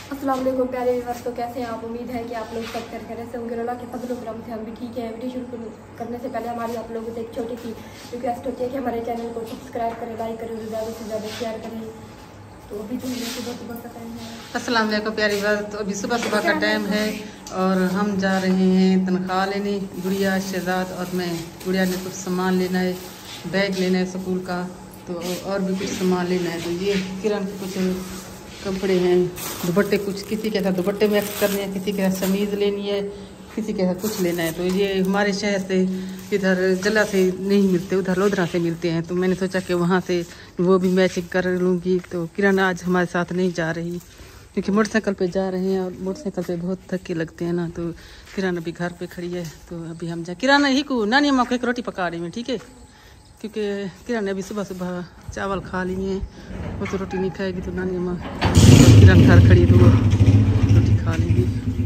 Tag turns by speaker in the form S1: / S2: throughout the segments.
S1: अस्सलाम वालेकुम प्यारे व्यूअर्स। तो कैसे हैं आप? उम्मीद है कि आप लोग सब खैर से होंगे। अल्लाह के फजल व करम से हम भी ठीक हैं। वीडियो शुरू करने से पहले हमारी आप लोगों से एक छोटी सी रिक्वेस्ट होती है कि हमारे चैनल को सब्सक्राइब करें, लाइक करें, ज़्यादा से ज़्यादा शेयर करें। तो अभी तो सुबह का टाइम है।
S2: अस्सलाम वालेकुम प्यारे व्यूअर्स। तो अभी सुबह का टाइम है और हम जा रहे हैं तनख्वाह लेने। गुड़िया, शहजाद और मैं। गुड़िया ने कुछ सामान लेना है, बैग लेना है स्कूल का, तो और भी कुछ सामान लेना है। तो ये किरण के कुछ कपड़े हैं, दुपट्टे, कुछ किसी के साथ दुपट्टे मैक्स करने हैं, किसी के साथ शमीज़ लेनी है, किसी के साथ कुछ लेना है। तो ये हमारे शहर से इधर जला से नहीं मिलते, उधर लोधरा से मिलते हैं। तो मैंने सोचा कि वहाँ से वो भी मैचिंग कर लूँगी। तो किरण आज हमारे साथ नहीं जा रही क्योंकि मोटरसाइकिल पे जा रहे हैं और मोटरसाइकिल पे बहुत धक्के लगते हैं ना। तो किरण अभी घर पे खड़ी है। तो अभी हम किरण ही को नानी अम्मा को एक रोटी पका रही हूँ, ठीक है, क्योंकि किरण ने अभी सुबह सुबह चावल खा लिए हैं। वो तो रोटी नहीं खाएगी तो नानी अम्मा, किरण घर खड़ी है तो वो रोटी खा लेंगी।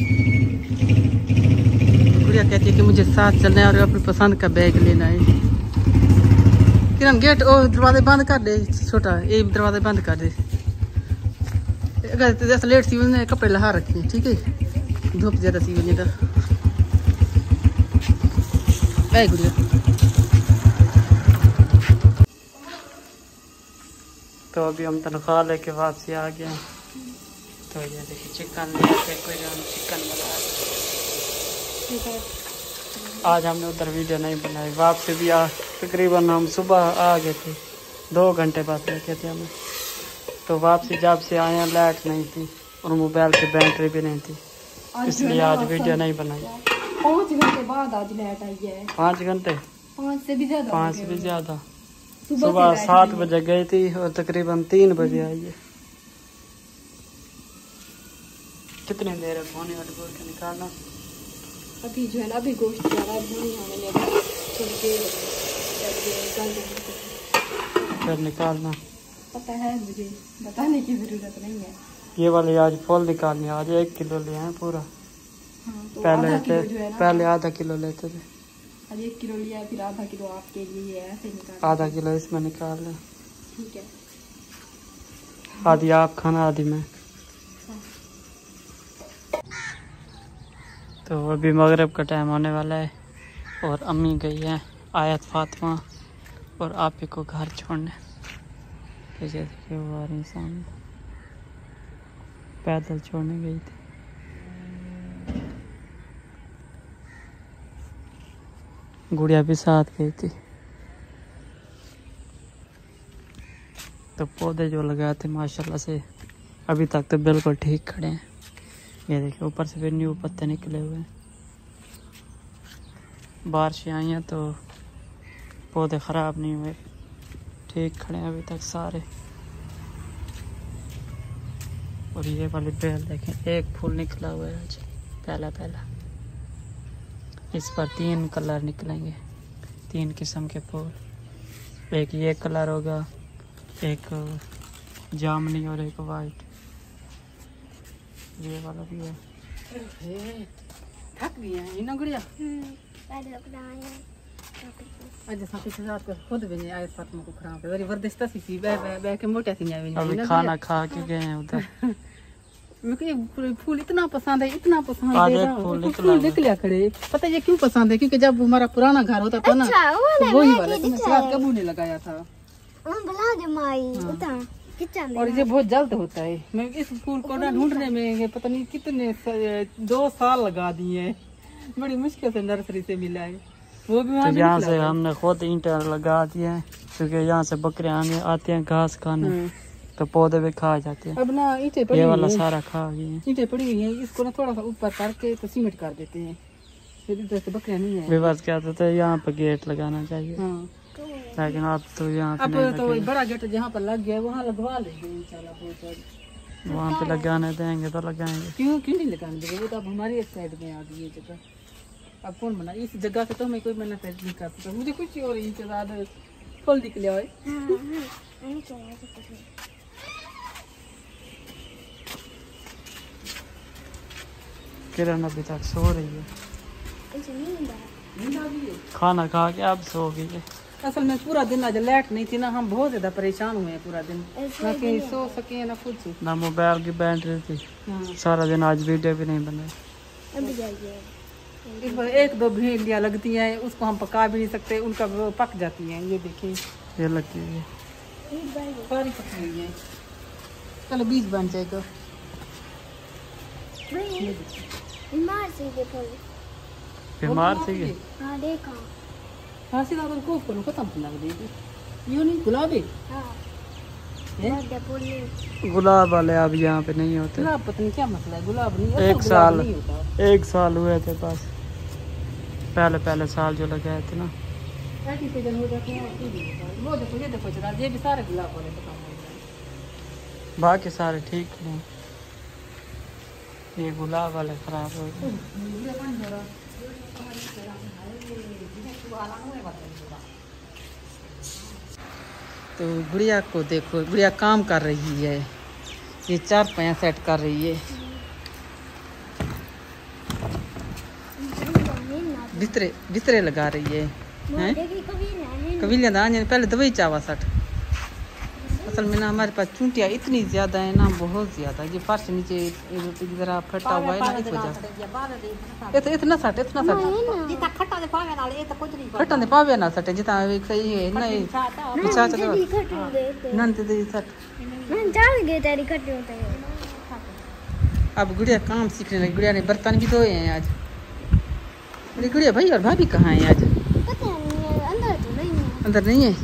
S2: गुड़िया कहती है कि मुझे साथ चलना है और अपनी पसंद का बैग लेना है। किरण गेट और दरवाजे बंद कर दे, छोटा ये दरवाजे बंद कर दे। अगर जैसे लेट सी उन्हें कपड़े लहा रखे, ठीक है, धूप ज़्यादा सी वजह है। गुड़िया तो अभी हम तनख्वाह लेके वापसी आ गए। तो ये देखिए चिकन लेके चिकन बना। आज हमने उधर वीडियो नहीं बनाई। वापसी भी तकरीबन हम सुबह आ गए थे, 2 घंटे बाद लेके थे हमें। तो वापसी जब से आए हैं लाइट नहीं थी और मोबाइल की बैटरी भी नहीं थी, इसलिए आज वीडियो नहीं बनाई।
S1: 5 घंटे बाद आज लाइट आई है।
S2: 5 घंटे,
S1: 5 से भी ज़्यादा।
S2: 5 से भी ज़्यादा। सुबह 7 बजे गई थी और तकरीबन 3 बजे आई है। कितने देर है होने वाले गोश्त निकालना?
S1: अभी जो है ना, अभी गोश्त ज़्यादा थोड़ी देर
S2: फिर निकालना।
S1: पता है, मुझे बताने की ज़रूरत नहीं है।
S2: ये वाले आज फुल निकालने, आज 1 किलो ले आए पूरा।
S1: हाँ, तो
S2: पहले आधा किलो लेते थे।
S1: आज 1 किलो लिया, फिर आधा किलो आपके लिए ऐसे निकाल।
S2: आधा किलो इसमें निकाल लें,
S1: ठीक है।
S2: आधी आप खाना, आधी मैं। तो अभी मगरिब का टाइम होने वाला है और अम्मी गई है आयत फातिमा और आप ही को घर छोड़ने। तो जैसे वो आ रही सामने, पैदल छोड़ने गई थी। गुड़िया भी साथ गई थी। तो पौधे जो लगाए थे माशाल्लाह से अभी तक तो बिल्कुल ठीक खड़े हैं। ये देखिए ऊपर से फिर न्यू पत्ते निकले हुए हैं। बारिशें आई हैं तो पौधे ख़राब नहीं हुए, ठीक खड़े हैं अभी तक सारे। और ये वाली बेल देखें, एक फूल निकला हुआ है आज, पहला। इस पर 3 कलर निकलेंगे, 3 किस्म के फूल। एक ये कलर होगा, एक जामुनी और एक वाइट। ये वाला भी है। थक गई है ना गुड़िया? खुद भी नहीं आए फातिमा को खराब है, जबरदस्त सी बह के मोटा सी नहीं। अभी खाना खा के गए हैं उधर। मेरे फूल इतना पसंद है, इतना पसंद है। फूल निकलिया खड़े। पता है ये क्यों पसंद है? क्योंकि जब हमारा पुराना घर होता था ना, वही वाला कबू ने लगाया था। और ये बहुत जल्द होता है। मैं इस फूल को ढूंढने में पता नहीं कितने 2 साल लगा दिए, बड़ी मुश्किल से नर्सरी से मिला है। वो भी तो यहाँ से हमने खुद ईंटें लगा दिए हैं क्योंकि यहाँ से बकरियां आती हैं घास खाने, तो पौधे भी खा जाते हैं। अब ना ईंटें पड़ी, ये वाला सारा खा गई है। ईंटें पड़ी हुई हैं, इसको ना थोड़ा सा ऊपर करके तो सीमेंट कर देते हैं, फिर इधर से बकरियां नहीं है। विवाद क्या था, यहाँ पर गेट लगाना चाहिए। हाँ, लेकिन अब तो यहाँ अब तो बड़ा गेट जहाँ पर लग गया वहाँ लगवा लेंगे इंशाल्लाह। वहाँ पे लगाने देंगे तो लगाएंगे। क्यों नहीं लगाने देंगे? वो तो अब हमारी साइड में आ गई है जगह। अब कौन बना इस जगह से? तो हमें कोई मना नहीं कर सकता। मुझे कुछ और इंतजार फल निकले हुए। किरण अभी तक सो रही है, खाना खा के अब सो गई है। असल में पूरा दिन आज लाइट नहीं थी ना, हम बहुत ज्यादा परेशान हुए हैं पूरा दिन, ना कहीं सो सके ना कुछ,
S3: ना मोबाइल की बैटरी थी। सारा दिन आज वीडियो भी नहीं बनाई।
S2: एक दो भिंडियाँ लगती हैं, उसको हम पका भी नहीं सकते, उनका वो पक जाती हैं। ये देखिए
S3: ये लगती है
S2: सारी पकी हुई है। चलो बीज बन जाएगा।
S3: बीमार थी
S2: हाँ सीधा तो कोफ करो खत्म लग देगी। यूँ नहीं गुलाबी
S3: गुलाब वाले अब यहाँ पे नहीं होते।
S2: गुलाब पता नहीं क्या मसला है, गुलाब नहीं
S3: एक साल हुए थे बस, पहले साल जो लगाए थे ना।
S2: सीजन हो जाते हैं वो देखो, ये देखो जरा, ये भी सारे गुलाब वाले खत्म हो गए,
S3: बाकी सारे ठीक हैं, ये गुलाब वाले खराब हो गए।
S2: तो गुड़िया को देखो, गुड़िया काम कर रही है, ये 4 पाया सेट कर रही है, बिस्तरे लगा रही है। कभी लेना पहले दवाई चावा सट। असल में ना हमारे पास चूंटियाँ इतनी ज़्यादा है ना, बहुत ज़्यादा। ये फर्श नीचे ज़रा फटा हुआ है ना, इस वजह से इतना सट खट्टा दे पावे ना सटे जितना सही है नहीं अच्छा नंद दे सट। अब गुड़िया काम सीखने लगी। गुड़िया ने बर्तन भी धोए हैं आज। मेरी गुड़िया भाई और भाभी कहाँ हैं आज? अंदर नहीं है।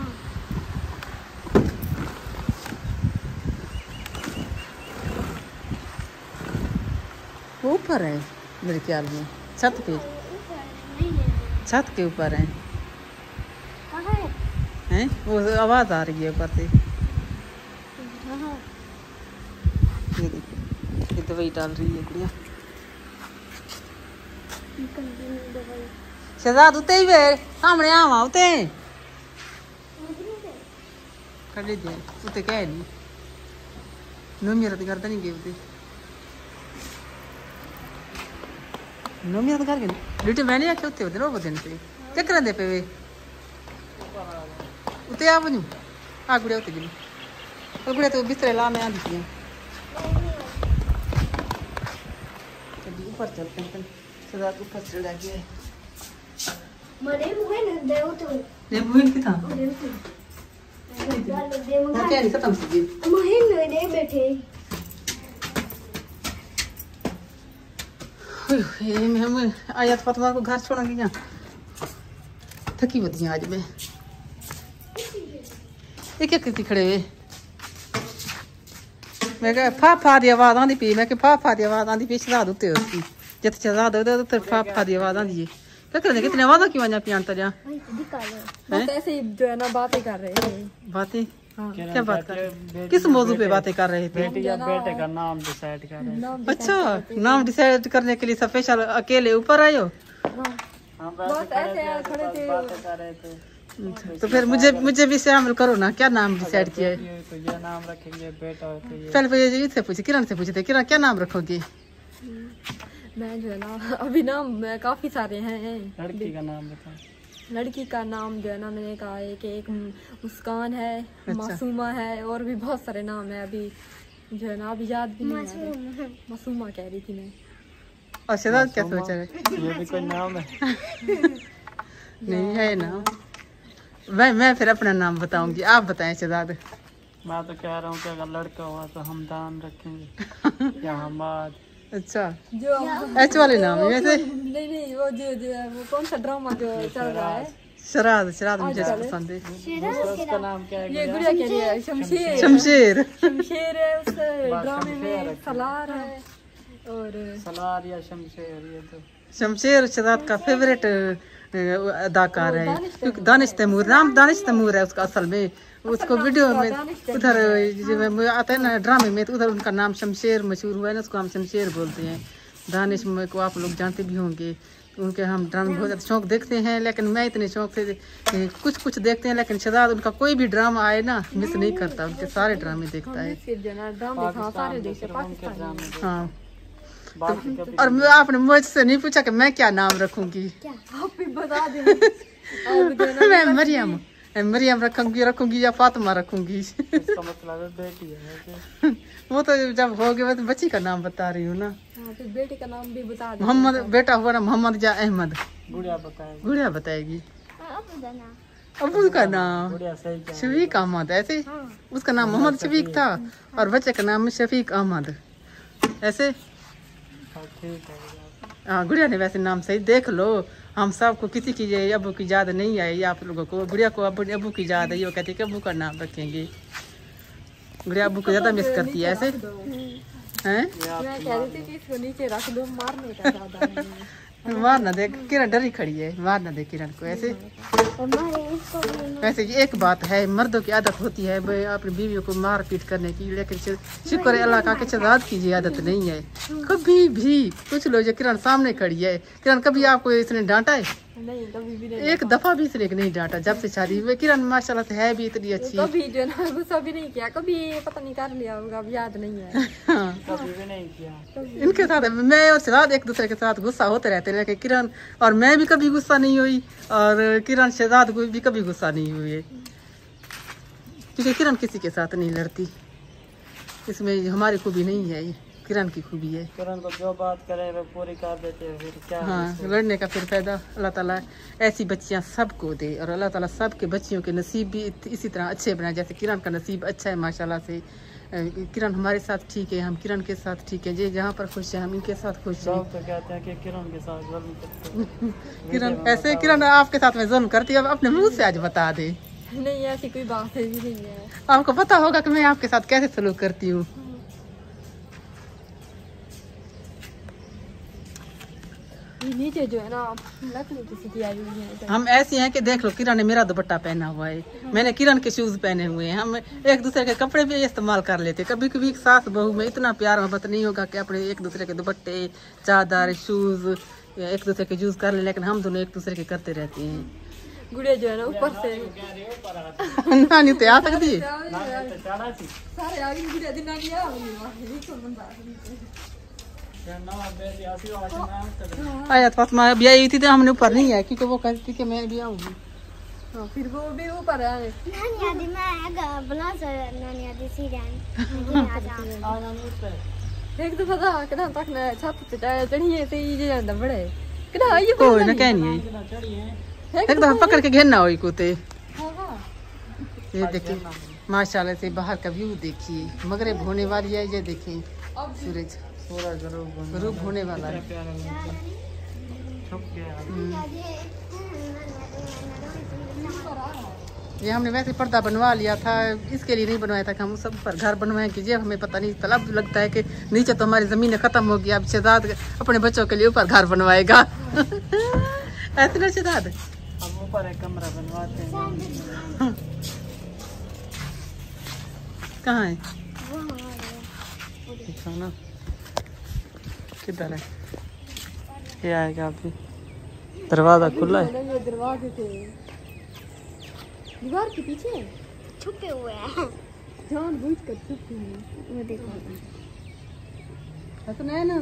S2: वो ऊपर है मेरे ख्याल में, छत पे, छत के ऊपर है। हैं वो आवाज आ रही है ऊपर से। ये देखो, ये दवाई डाल रही है गुड़िया। शहजाद उते ही वे सामने आवा उते खड़ी दे उते कह नहीं नो मेरा तो करता नहीं गए उते नो मेरा तो कर गए ड्यूटी मैंने आखे उते होते रो दिन पे चक्कर दे पे वे उते आ बनू आ गुड़िया उते गई और गुड़िया तो बिस्तरे ला में आ दिखी है। चलिए ऊपर चलते हैं। शहजाद ऊपर चढ़ गया है। दे बुइन की था वो क्या नहीं खत्म सी मैं आया तो फातिमा को घर छोड़ूंगी यहाँ। थकी होती आज मैं। ये क्या करती खड़े हुए? मैं कहा फा दी आवाज आंदी पी। मैं कहा फा दी आवाज आंदी पी। शहजाद उत्ते उसकी जित शहजाद होते तो फा दी आवाज आंदी है। क्या कर रहे? कितने आवाज़ क्यों आना पियान तजा?
S1: बस ऐसे ही जो है ना बातें कर रहे थे।
S2: बातें क्या बात कर रहे हैं? किस मौजू पे बातें कर रहे थे?
S3: बेटी या बेटे का नाम डिसाइड कर रहे हैं।
S2: अच्छा, नाम डिसाइड करने के लिए स्पेशल अकेले ऊपर आए हो?
S1: बस ऐसे खड़े थे
S3: बातें कर रहे थे।
S2: तो फिर मुझे भी शामिल करो ना। क्या नाम डिसाइड किया है?
S3: तो ये नाम रखेंगे बेटा तो ये।
S2: पहले इससे पूछे, किरण से पूछे थे, किरण क्या नाम रखोगे?
S1: मैं जो है ना अभी नाम काफी सारे हैं।
S3: लड़की का नाम बता।
S1: लड़की का नाम जो है ना मैंने कहा है कि एक मुस्कान है,
S2: अच्छा।
S1: मासूमा है और भी बहुत सारे नाम है। अभी जो है ना अभी याद भी नहीं आ रहे। मासूमा कह रही थी मैं।
S2: और शहजाद क्या सोच रहे?
S3: ये भी कोई नाम है?
S2: नहीं है नाम। मैं फिर अपना नाम बताऊंगी, आप बताएं शहजाद।
S3: मैं तो कह रहा हूँ कि अगर लड़का हुआ तो हमदान रखेंगे या हमाद।
S2: अच्छा,
S1: जो
S2: एच वाले नाम है वैसे?
S1: नहीं वो जो है वो कौन सा ड्रामा जो चल रहा है?
S2: शराद मुझे पसंद है।
S3: उसका नाम क्या है?
S1: ये गुड़िया के लिए शमशेर
S2: शमशेर
S1: है। उस ड्रामे में सलार है और
S3: सलार या शमशेर। ये तो
S2: शमशेर शहजाद का फेवरेट अदाकार है, क्योंकि दानिश तैमूर, नाम दानिश तैमूर है उसका असल में। उसको वीडियो में उधर जो आता है ना ड्रामे में, तो उधर उनका नाम शमशेर मशहूर हुआ है ना, उसको हम शमशेर बोलते हैं। दानिश को आप लोग जानते भी होंगे। उनके हम ड्रामे बहुत ज़्यादा शौक देखते हैं, लेकिन मैं इतने शौक से कुछ देखते हैं, लेकिन शहजाद उनका कोई भी ड्रामा आए ना मिस नहीं करता, उनके सारे ड्रामे देखता है। हाँ, और आपने मुझसे नहीं पूछा कि मैं क्या नाम रखूंगी?
S1: आप भी बता दें।
S2: मैं मरियम रखूंगी या फातिमा रखूंगी।
S3: इसका मतलब है बेटी है।
S2: वो तो जब हो गया तो बच्ची का नाम बता रही हूँ ना।
S1: फिर बेटे का नाम भी बता दो।
S2: मोहम्मद बेटा हुआ ना, मोहम्मद या अहमद।
S3: गुड़िया
S2: बताएगी। अबू का नाम शफीक अहमद, ऐसे उसका नाम मोहम्मद शफीक था और बच्चे का नाम शफीक अहमद, ऐसे। हाँ, गुड़िया ने वैसे नाम सही देख लो। हम सबको किसी की ये अबू की याद नहीं आई, आप लोगों को। गुड़िया को अबू की याद आई, वो कहती है कि अबू का नाम रखेंगे। गुड़िया अबू को ज्यादा मिस करती है, ऐसे हैं।
S1: मैं कह रही थी कि इसको नीचे रख दो, मारने का ज्यादा
S2: मार ना दे, किरण डरी खड़ी है, मार ना दे किरण को ऐसे। वैसे एक बात है, मर्दों की आदत होती है भाई अपनी बीवियों को मार पीट करने की, लेकिन शुक्र है अल्लाह का कि शहजाद की ये आदत नहीं है कभी भी। कुछ लोग जो किरण सामने खड़ी है, किरण कभी आपको इसने डांटा है?
S1: नहीं, कभी भी नहीं।
S2: एक दफा भी इसने नहीं डांटा जब से शादी हुई। किरण माशाल्लाह से है भी इतनी अच्छी।
S1: कभी जो ना गुस्सा भी नहीं किया, कभी पता नहीं कर लिया होगा, अब याद नहीं है।
S2: हाँ।
S3: कभी भी नहीं किया।
S2: इनके साथ मैं और शहजाद एक दूसरे के साथ गुस्सा होते रहते हैं, लेकिन किरण और मैं भी कभी गुस्सा नहीं हुई और किरण शहजाद को भी कभी गुस्सा नहीं हुई है, क्योंकि किरण किसी के साथ नहीं लड़ती। इसमें हमारी खूबी नहीं है, ये किरण की खूबी है।
S3: किरण को जो बात करे वो पूरी कर देते हैं, फिर क्या।
S2: हाँ, लड़ने का फिर फायदा अल्लाह ताला ऐसी बच्चियां सबको दे और अल्लाह ताला सबके बच्चियों के नसीब भी इसी तरह अच्छे बनाए, जैसे किरण का नसीब अच्छा है माशाल्लाह से। किरण हमारे साथ ठीक है, हम किरण के साथ ठीक है, जे जहाँ पर खुश है हम इनके साथ खुश हैं।
S3: तो कहते हैं कि किरण के साथ जुल्म करते हैं।
S2: किरण ऐसे, किरण आपके साथ में जुल्म करती है, अब अपने मुंह से आज बता दे।
S1: नहीं, ऐसी कोई बात ही नहीं है।
S2: आपको पता होगा कि मैं आपके साथ कैसे सलूक करती हूँ।
S1: नीचे जो है ना लकड़ी की स्थिति आई हुई है।
S2: हम ऐसी हैं कि देख लो, किरण ने मेरा दुपट्टा पहना हुआ है, मैंने किरण के शूज पहने हुए हैं। हम एक दूसरे के कपड़े भी इस्तेमाल कर लेते। कभी कभी सास बहू में इतना प्यार मोहब्बत नहीं होगा कि अपने एक दूसरे के दुपट्टे, चादर, शूज एक दूसरे के यूज कर ले, लेकिन हम दोनों एक दूसरे के करते रहते हैं।
S1: गुड़िया जो है ना ऊपर से
S2: नानी तो आ सकती है। आया फातिमा अभी आई थी तो हमने ऊपर नहीं आया, क्योंकि वो कहती थी कि मैं भी आऊंगी।
S1: फिर वो भी ऊपर आए। एक दफा था कितना तक ना छत पे चढ़िए थे, ये ज्यादा बड़े कितना ये
S2: कोई ना कहनी है, एक दफा पकड़ के घेरना हुई कुत्ते। ये देखिए माशाल्लाह से बाहर का व्यू देखिए, मगरिब होने वाली है। ये देखिए सूरज गरूब होने वाला है। ये हमने वैसे पर्दा बनवा लिया था, इसके लिए नहीं बनवाया था कि हम सब पर घर बनवाए कि ये हमें पता नहीं तलब लगता है कि नीचे तो हमारी जमीन खत्म हो गई, अब शहजाद अपने बच्चों के लिए ऊपर घर बनवाएगा। ऐसे ना शहजाद,
S3: हम ऊपर एक कमरा बनवाते हैं।
S2: कहाँ है खाना, किधर है?
S3: ये आएगा अभी, दरवाजा खुला है।
S1: ये दरवाजे थे दीवार के पीछे
S4: छुपे हुए हैं,
S1: जानबूझकर छुपे हैं।
S4: वो देखो
S2: ऐसा है ना,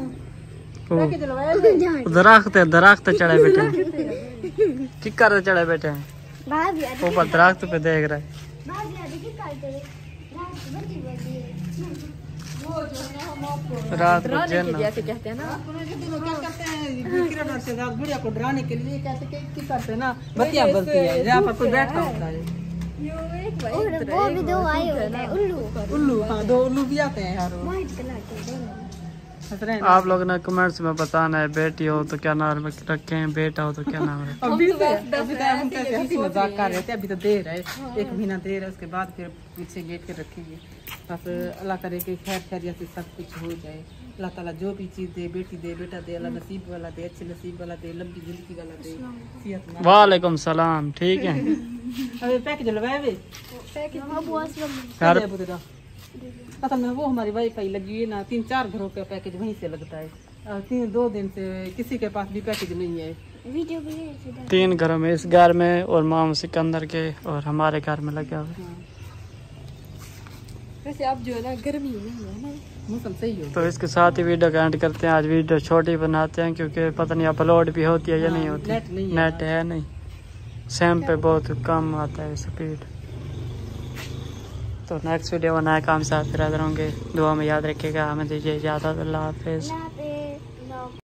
S3: दरख्त चढ़े बैठे हैं, किकर चढ़े बैठे हैं ऊपर दरख्त पे देख रहे हैं। रात को
S1: जैसे कहते हैं ना,
S2: क्या करते हैं किरण और शहजाद गुड़िया को डराने के लिए कहते कि करते हैं ना, बत्तियां बलती है जहाँ पर कोई बैठता होता है।
S4: वो भी दो आए होते हैं
S2: उल्लू। हाँ, दो उल्लू भी आते हैं यार।
S3: आप लोग ने कमेंट्स में बताना है, बेटी हो तो क्या नाम रखें, बेटा हो तो क्या नाम रखें।
S2: अभी हम कैसे हंसी मजाक कर रहे थे, अभी तो देर है, एक महीना देर है, उसके बाद फिर पीछे गेट के रखेंगे। बस अल्लाह करे कि खैर खैरियत से सब कुछ हो जाए। अल्लाह ताला जो भी चीज़ दे, बेटी दे, बेटा दे, अल्लाह नसीब वाला दे, अच्छे नसीब वाला दे, लंबी जिंदगी वाला दे, सेहत।
S3: वालेकुम सलाम, ठीक है।
S2: अबे पैकेज लगवाए असल में वो हमारी वाईफाई लगी हुई है ना, 3-4 घरों का पैकेज वहीं से लगता है। 2 दिन से किसी के पास भी पैकेज नहीं है।
S3: 3 घरों में, इस घर में और माम सिकंदर के और हमारे घर में लगा हुआ।
S1: वैसे अब जो है ना गर्मी नहीं है ना,
S2: मौसम सही हो।
S3: तो इसके साथ ही वीडियो का एंड करते हैं। आज वीडियो छोटी बनाते हैं क्योंकि पता नहीं अपलोड भी होती है या नहीं होती, नेट है नहीं। सैम पे बहुत कम आता है स्पीड। तो नेक्स्ट वीडियो में नए काम साथ फिर हाजिर होंगे। दुआ में याद रखिएगा। हमें दीजिए इजाज़त। अल्लाह हाफिज़।